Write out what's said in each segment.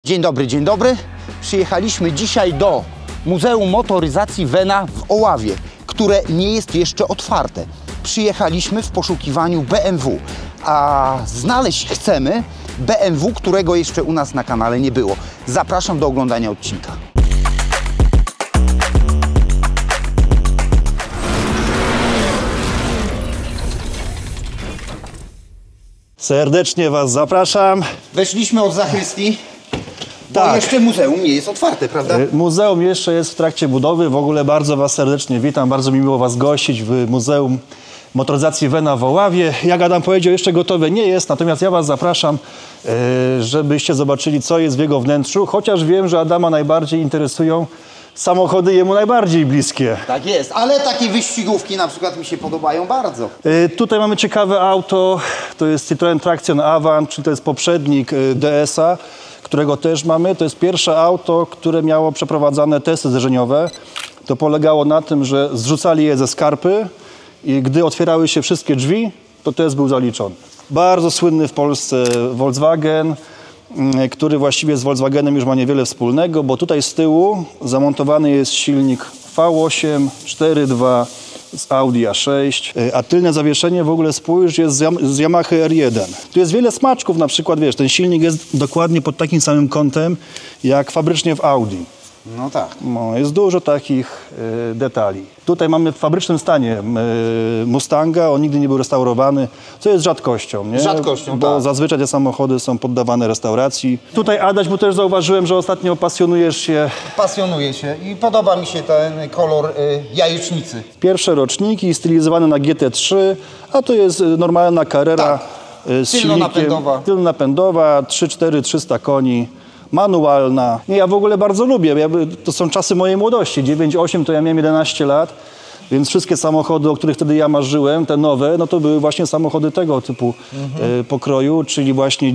Dzień dobry, dzień dobry. Przyjechaliśmy dzisiaj do Muzeum Motoryzacji Wena w Oławie, które nie jest jeszcze otwarte. Przyjechaliśmy w poszukiwaniu BMW, a znaleźć chcemy BMW, którego jeszcze u nas na kanale nie było. Zapraszam do oglądania odcinka. Serdecznie Was zapraszam. Weszliśmy od zachrystii, bo Tak. jeszcze muzeum nie jest otwarte, prawda? Muzeum jeszcze jest w trakcie budowy. W ogóle bardzo Was serdecznie witam. Bardzo mi miło Was gościć w Muzeum Motoryzacji Wena w Oławie. Jak Adam powiedział, jeszcze gotowe nie jest, natomiast ja Was zapraszam, żebyście zobaczyli, co jest w jego wnętrzu. Chociaż wiem, że Adama najbardziej interesują samochody jemu najbardziej bliskie. Tak jest, ale takie wyścigówki na przykład mi się podobają bardzo. Tutaj mamy ciekawe auto. To jest Citroen Traction Avant, czyli to jest poprzednik DS-a, którego też mamy. To jest pierwsze auto, które miało przeprowadzane testy zderzeniowe. To polegało na tym, że zrzucali je ze skarpy i gdy otwierały się wszystkie drzwi, to test był zaliczony. Bardzo słynny w Polsce Volkswagen, który właściwie z Volkswagenem już ma niewiele wspólnego, bo tutaj z tyłu zamontowany jest silnik V8 4.2 z Audi A6, a tylne zawieszenie w ogóle spójrz jest z Yamaha R1. Tu jest wiele smaczków, na przykład wiesz, ten silnik jest dokładnie pod takim samym kątem jak fabrycznie w Audi. No tak. No, jest dużo takich detali. Tutaj mamy w fabrycznym stanie Mustanga, on nigdy nie był restaurowany, co jest rzadkością, nie? Rzadkością, bo tak. zazwyczaj te samochody są poddawane restauracji. Tutaj Adaś, bo też zauważyłem, że ostatnio pasjonujesz się. Pasjonuje się i podoba mi się ten kolor jajecznicy. Pierwsze roczniki stylizowane na GT3, a to jest normalna Carrera Tak. z silnikiem. Tylnonapędowa, 300 koni. Manualna. Nie, ja w ogóle bardzo lubię. To są czasy mojej młodości. 9-8 to ja miałem 11 lat, więc wszystkie samochody, o których wtedy ja marzyłem, te nowe, no to były właśnie samochody tego typu pokroju, czyli właśnie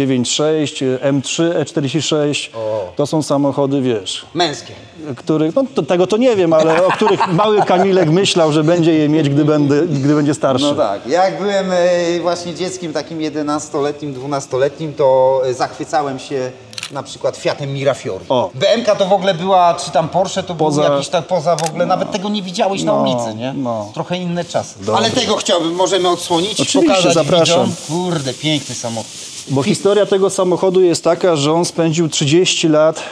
996, M3, E46. To są samochody, wiesz, Męskie. których, no tego to nie wiem, ale o których mały Kamilek myślał, że będzie je mieć, gdy będzie starszy. No tak. Jak byłem właśnie dzieckiem takim 11-letnim, 12-letnim, to zachwycałem się na przykład Fiatem Mirafiori. O. BMK to w ogóle była, czy tam Porsche to Poza- był jakiś tak poza w ogóle, nawet tego nie widziałeś na ulicy, nie? no. Trochę inne czasy. Dobrze. Ale tego chciałbym, możemy odsłonić, Oczywiście, pokazać zapraszam. widzom. Kurde, piękny samochód. Bo historia tego samochodu jest taka, że on spędził 30 lat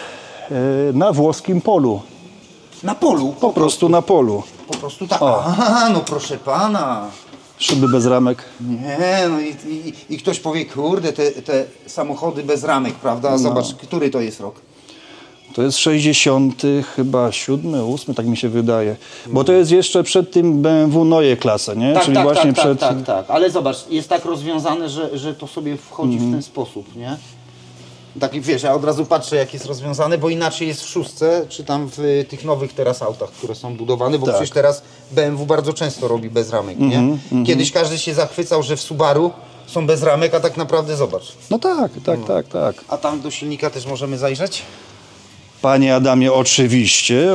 na włoskim polu. Na polu? Po prostu na polu. Po prostu tak. Aha, no proszę pana. Szyby bez ramek. Nie, no i ktoś powie, kurde, te samochody bez ramek, prawda? Zobacz, który to jest rok. To jest 60 chyba 7, 8, tak mi się wydaje. Bo to jest jeszcze przed tym BMW Neue Klasse, nie? Tak, Czyli tak, właśnie tak, przed... tak. Ale zobacz, jest tak rozwiązane, że to sobie wchodzi w ten sposób, nie? Tak, wiesz, ja od razu patrzę, jak jest rozwiązane, bo inaczej jest w szóstce, czy tam w tych nowych teraz autach, które są budowane, bo Tak. przecież teraz BMW bardzo często robi bez ramek, nie? Kiedyś każdy się zachwycał, że w Subaru są bez ramek, a tak naprawdę zobacz. No tak. A tam do silnika też możemy zajrzeć? Panie Adamie, oczywiście.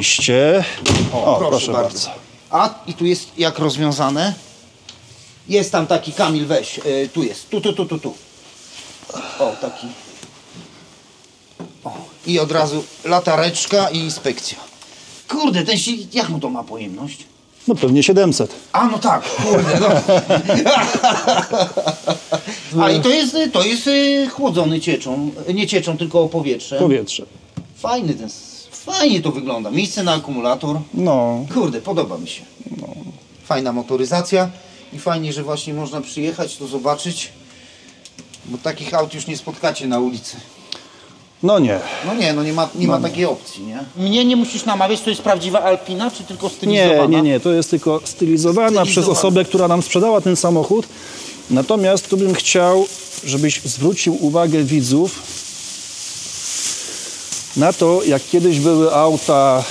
O, proszę bardzo. A i tu jest jak rozwiązane. Jest tam taki, Kamil, weź, tu jest, tu. O, taki. O, i od razu latareczka i inspekcja. Kurde, ten silnik, jaką to ma pojemność? No pewnie 700. A, no tak, kurde, no. A i to jest chłodzony cieczą, nie cieczą, tylko powietrzem. Powietrze. Fajnie to wygląda. Miejsce na akumulator. No. Kurde, podoba mi się. Fajna motoryzacja i fajnie, że właśnie można przyjechać, to zobaczyć, bo takich aut już nie spotkacie na ulicy. No nie. No nie, no nie ma takiej opcji, nie? Mnie nie musisz namawiać, to jest prawdziwa Alpina, czy tylko stylizowana? Nie. To jest tylko stylizowana przez osobę, która nam sprzedała ten samochód. Natomiast tu bym chciał, żebyś zwrócił uwagę widzów na to, jak kiedyś były auta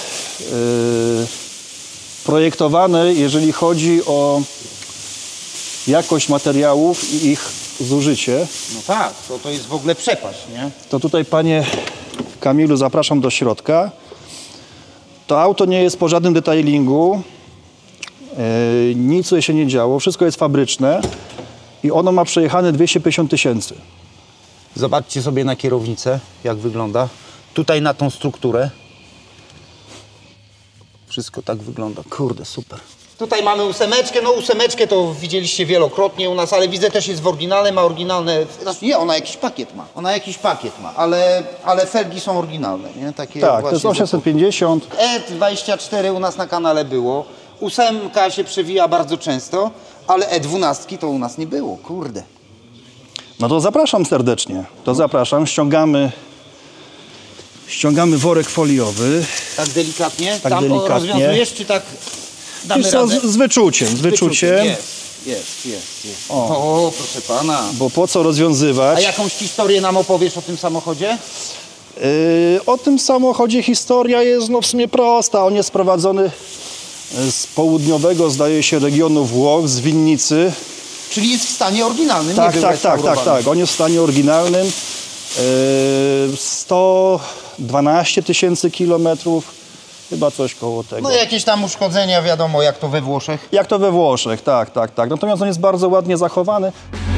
projektowane, jeżeli chodzi o jakość materiałów i ich zużycie. No tak, to jest w ogóle przepaść, nie? To tutaj, panie Kamilu, zapraszam do środka. To auto nie jest po żadnym detailingu. Nic tutaj się nie działo. Wszystko jest fabryczne i ono ma przejechane 250 000. Zobaczcie sobie na kierownicę, jak wygląda. Tutaj na tą strukturę. Wszystko tak wygląda. Kurde, super. Tutaj mamy ósemeczkę. No ósemeczkę to widzieliście wielokrotnie u nas, ale widzę też jest w oryginale, ma oryginalne... Znaczy nie, ona jakiś pakiet ma. Ona jakiś pakiet ma, ale felgi są oryginalne, nie? Takie Tak, to jest 850. E24 u nas na kanale było. Ósemka się przewija bardzo często, ale E12 to u nas nie było, kurde. No to zapraszam serdecznie. To zapraszam, ściągamy worek foliowy. Tak delikatnie? Tak tam delikatnie. Rozwiązujesz, czy tak damy Wiesz co, radę? z wyczuciem, z wyczuciem. Jest. O, proszę pana. Bo po co rozwiązywać? A jakąś historię nam opowiesz o tym samochodzie? O tym samochodzie historia jest no w sumie prosta. On jest sprowadzony z południowego, zdaje się, regionu Włoch, z winnicy. Czyli jest w stanie oryginalnym, Tak, nie był tak. On jest w stanie oryginalnym. 112 000 kilometrów, chyba coś koło tego. No jakieś tam uszkodzenia, wiadomo, jak to we Włoszech. Jak to we Włoszech, tak. Natomiast on jest bardzo ładnie zachowany.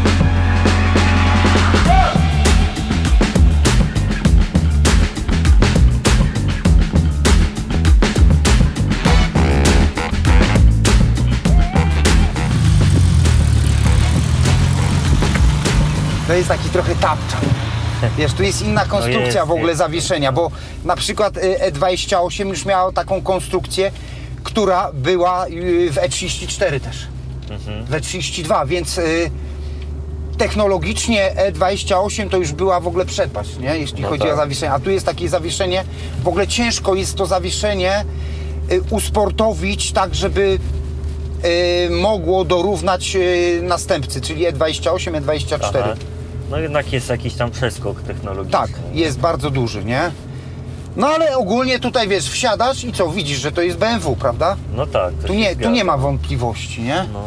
To jest taki trochę tapczan. Wiesz, tu jest inna konstrukcja jest, w ogóle zawieszenia, bo na przykład E28 już miała taką konstrukcję, która była w E34 też. W E32, więc technologicznie E28 to już była w ogóle przepaść, nie? Jeśli chodzi o zawieszenie. A tu jest takie zawieszenie, w ogóle ciężko jest to zawieszenie usportowić tak, żeby mogło dorównać następcy, czyli E28, E24. Aha. No jednak jest jakiś tam przeskok technologiczny. Tak, jest bardzo duży, nie? No ale ogólnie tutaj, wiesz, wsiadasz i co, widzisz, że to jest BMW, prawda? No tak. to Tu się nie zgadza. ma wątpliwości, nie? No.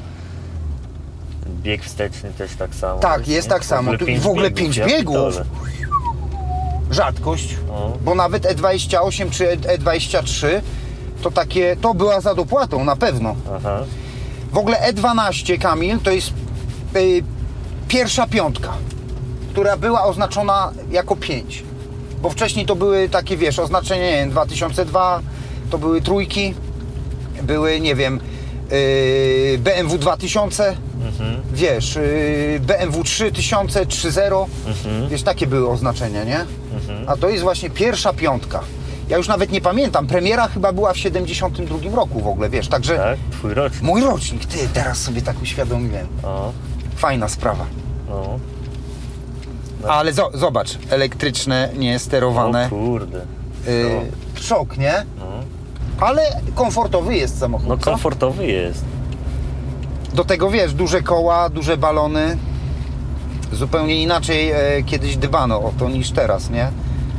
Bieg wsteczny też tak samo. Tak, jest tak samo. Tu w ogóle 5 ja biegów. pitole. Rzadkość, O. bo nawet E28 czy E23 to takie, to była za dopłatą, na pewno. Aha. W ogóle E12, Kamil, to jest pierwsza piątka, która była oznaczona jako 5. Bo wcześniej to były takie, wiesz, oznaczenia, nie wiem, 2002, to były trójki, były, nie wiem, BMW 2000, wiesz, BMW 3000, 3.0, wiesz, takie były oznaczenia, nie? A to jest właśnie pierwsza piątka. Ja już nawet nie pamiętam, premiera chyba była w 72 roku w ogóle, wiesz, także... Tak? Twój rocznik. Mój rocznik, ty, teraz sobie tak uświadomiłem. O. Fajna sprawa. No. Ale zobacz, elektryczne, niesterowane. O kurde. Szok, nie? No. Ale komfortowy jest samochód. No co? komfortowy jest. Do tego wiesz, duże koła, duże balony. Zupełnie inaczej kiedyś dbano o to niż teraz, nie?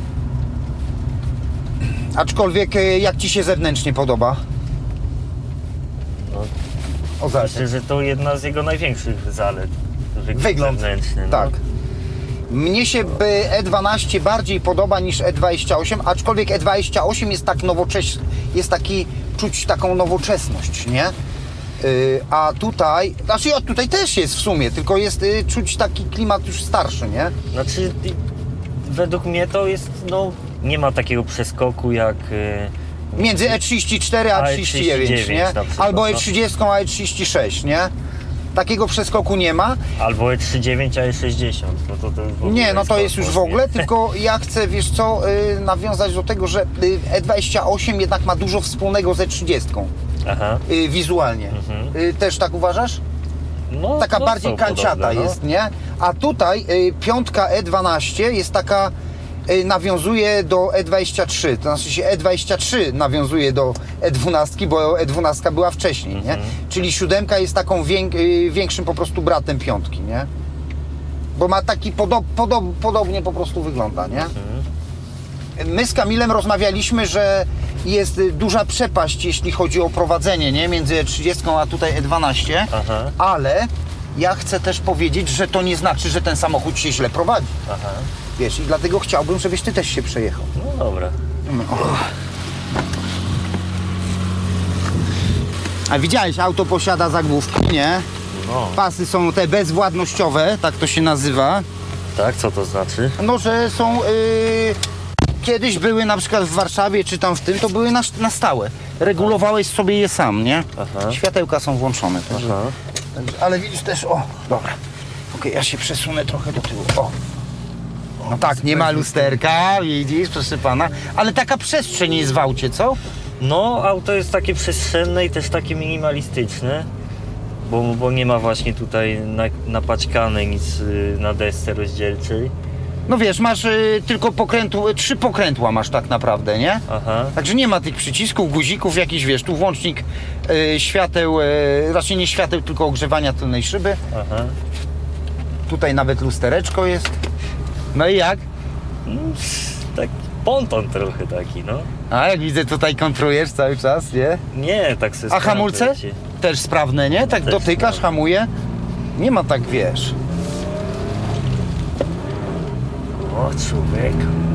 Aczkolwiek jak ci się zewnętrznie podoba? No, O, zobacz. myślę, że to jedna z jego największych zalet. Wygląd. Zewnętrzny. No. Tak. Mnie się E12 bardziej podoba niż E28, aczkolwiek E28 jest tak nowoczesny, jest taki, czuć taką nowoczesność, nie? A tutaj, znaczy tutaj też jest w sumie, tylko jest czuć taki klimat już starszy, nie? Znaczy, według mnie to jest, no, nie ma takiego przeskoku jak... Między E34 a E39, nie? na przykład, Albo no. E30 a E36, nie? Takiego przeskoku nie ma. Albo E39, a E60. No to już w ogóle Nie, no to jest kosmos, już w ogóle, nie? tylko ja chcę, wiesz co, nawiązać do tego, że E28 jednak ma dużo wspólnego ze 30 Aha. wizualnie. Też tak uważasz? No, Taka no, bardziej są kanciata podobne, no. jest, nie? A tutaj piątka E12 jest taka, nawiązuje do E23, to znaczy się E23 nawiązuje do E12, bo E12 była wcześniej, nie? Czyli 7 jest taką większym po prostu bratem piątki, nie? Bo ma taki podobnie po prostu wygląda, nie? My z Kamilem rozmawialiśmy, że jest duża przepaść, jeśli chodzi o prowadzenie, nie? Między E30 a tutaj E12, Aha. ale ja chcę też powiedzieć, że to nie znaczy, że ten samochód się źle prowadzi. Aha. Wiesz, i dlatego chciałbym, żebyś ty też się przejechał. No dobra. A widziałeś, auto posiada zagłówki, nie? No, Pasy są te bezwładnościowe, tak to się nazywa. Tak, co to znaczy? No, że są... kiedyś były na przykład w Warszawie, czy tam w tym, to były na stałe. Regulowałeś sobie je sam, nie? Aha. Światełka są włączone. Także, Aha. ale widzisz też, o, dobra. Okej, ja się przesunę trochę do tyłu, o. No tak, nie ma lusterka, widzisz, proszę pana. Ale taka przestrzeń jest w aucie, co? No, auto jest takie przestrzenne i też takie minimalistyczne, bo nie ma właśnie tutaj napaćkane nic na desce rozdzielczej. No wiesz, masz tylko pokrętło, 3 pokrętła masz tak naprawdę, nie? Aha. Także nie ma tych przycisków, guzików, jakiś, wiesz, tu włącznik świateł, raczej nie świateł, tylko ogrzewania tylnej szyby. Aha. Tutaj nawet lustereczko jest. No i jak? Tak ponton trochę taki, no. A jak widzę, tutaj kontrujesz cały czas, nie? Nie, tak sobie A hamulce? sprawdzę. Też sprawne, nie? Tak Też dotykasz, sprawne. hamuje. Nie ma tak, wiesz. O, człowiek.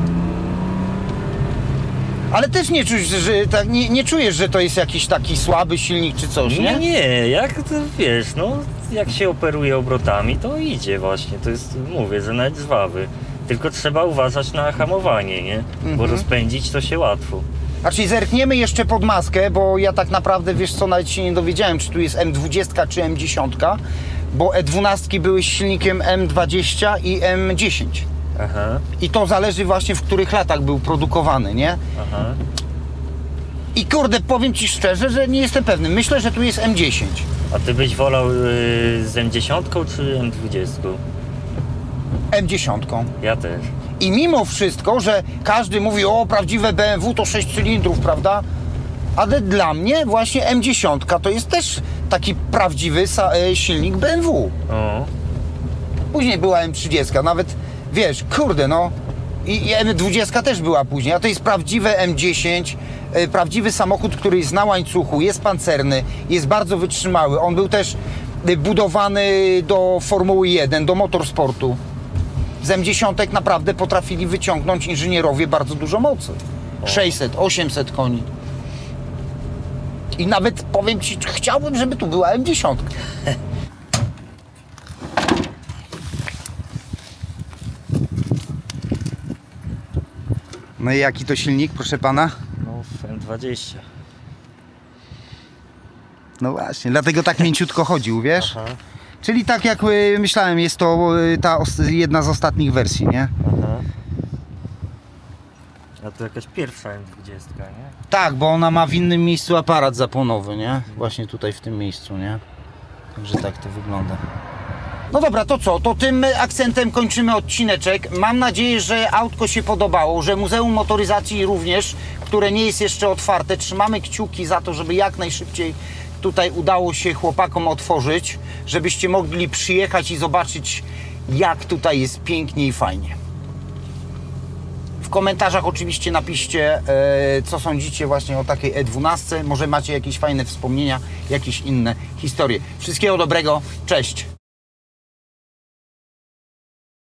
Ale też nie czujesz, że, tak, nie czujesz, że to jest jakiś taki słaby silnik czy coś, nie? Nie, jak to wiesz, no, jak się operuje obrotami, to idzie właśnie, to jest, mówię, że nawet żwawy. Tylko trzeba uważać na hamowanie, nie? Bo rozpędzić to się łatwo. Znaczy zerkniemy jeszcze pod maskę, bo ja tak naprawdę, wiesz co, nawet się nie dowiedziałem, czy tu jest M20 czy M10, bo E12 były z silnikiem M20 i M10. Aha, I to zależy właśnie, w których latach był produkowany, nie? aha. I kurde, powiem ci szczerze, że nie jestem pewny. Myślę, że tu jest M10. A ty byś wolał z M10 czy M20? M10. Ja też. I mimo wszystko, że każdy mówi, o, prawdziwe BMW to 6 cylindrów, prawda? Ale dla mnie właśnie M10 to jest też taki prawdziwy silnik BMW. O, Później była M30, nawet, wiesz, kurde, no. I M20 też była później, a to jest prawdziwe M10, prawdziwy samochód, który jest na łańcuchu, jest pancerny, jest bardzo wytrzymały. On był też budowany do Formuły 1, do motorsportu. Z M10 naprawdę potrafili wyciągnąć inżynierowie bardzo dużo mocy. 600, 800 koni. I nawet powiem ci, chciałbym, żeby tu była M10. No i jaki to silnik, proszę pana? no M20. No właśnie, dlatego tak mięciutko chodził, wiesz? Aha, Czyli tak jak myślałem, jest to ta jedna z ostatnich wersji, nie? aha. A to jakaś pierwsza M20, nie? Tak, bo ona ma w innym miejscu aparat zapłonowy, nie? Właśnie tutaj w tym miejscu, nie? Także tak to wygląda. No dobra, to co? To tym akcentem kończymy odcineczek. Mam nadzieję, że autko się podobało, że Muzeum Motoryzacji również, które nie jest jeszcze otwarte. Trzymamy kciuki za to, żeby jak najszybciej tutaj udało się chłopakom otworzyć, żebyście mogli przyjechać i zobaczyć, jak tutaj jest pięknie i fajnie. W komentarzach oczywiście napiszcie, co sądzicie właśnie o takiej E12. Może macie jakieś fajne wspomnienia, jakieś inne historie. Wszystkiego dobrego, cześć!